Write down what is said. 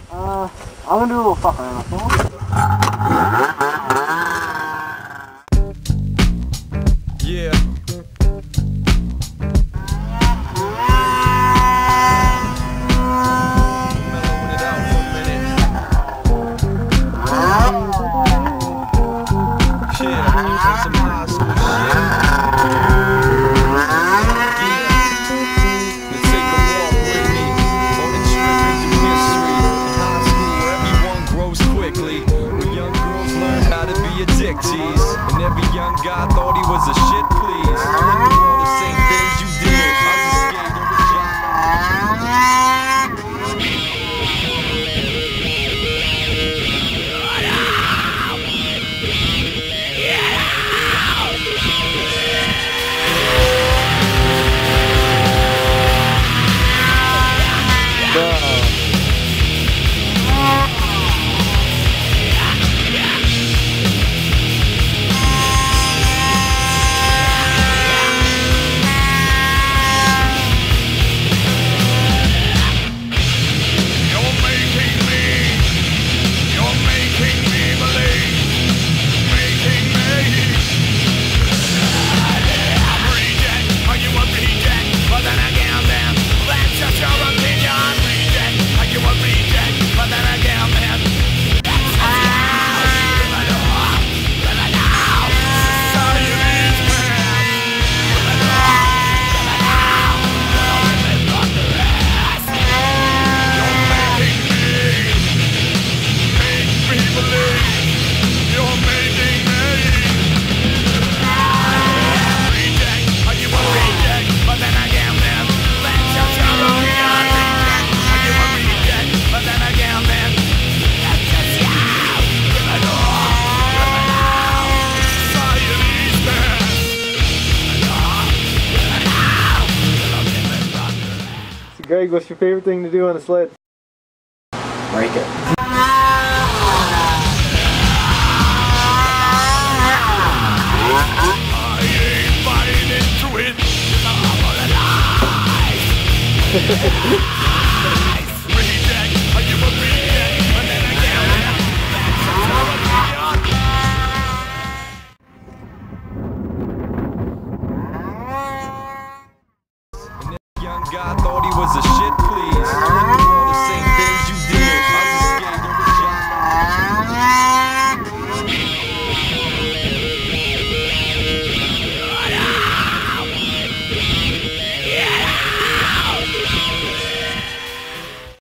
I'm gonna do a little fuck around. Yeah. Mellowing it out for a minute. Yeah, some high school shit. Let's take a walk with me on a trip into history. In high school, everyone grows quickly. When young girls learn how to be a dick tease, and every young guy thought he was a shit please. I went through all the same things you did. I was a skater, a jock. Greg, what's your favorite thing to do on a sled? Break it. I ain't buying into it.